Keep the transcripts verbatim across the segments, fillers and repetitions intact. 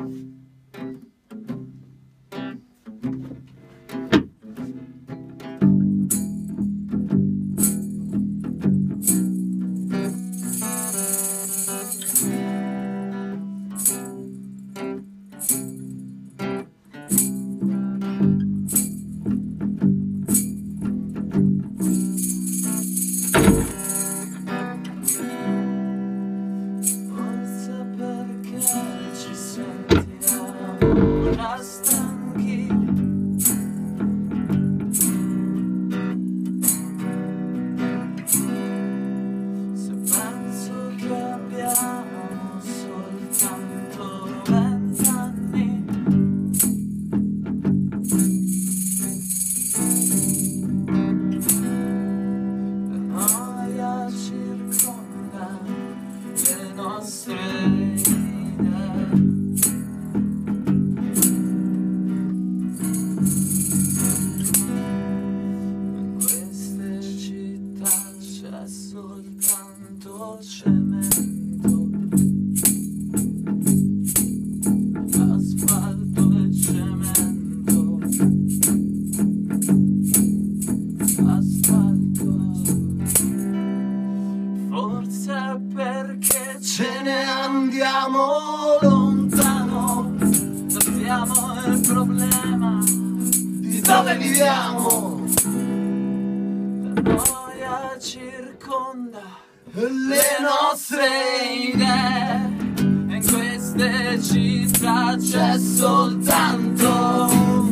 Perché ce ne andiamo lontano, sappiamo il problema di dove viviamo. La noia circonda le nostre idee e in queste città c'è soltanto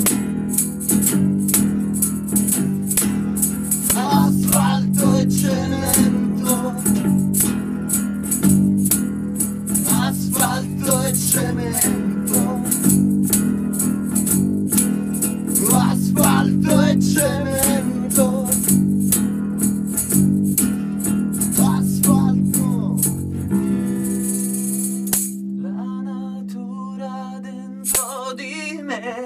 asfalto e cemento. Asfalto e cemento, asfalto e cemento, asfalto. La natura dentro di me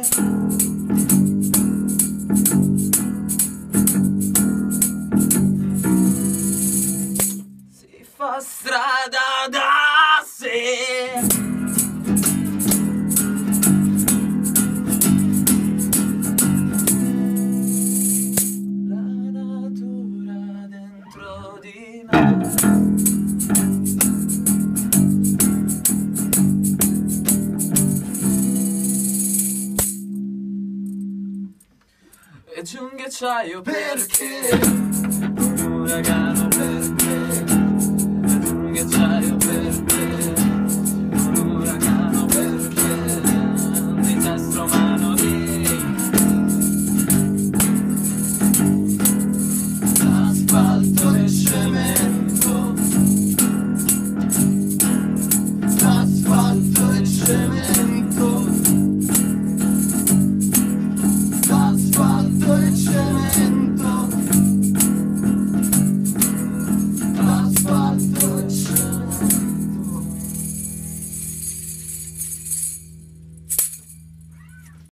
si fa strada da sé. La natura dentro di me e giù un ghiacciaio perché un uragano perché e giù un ghiacciaio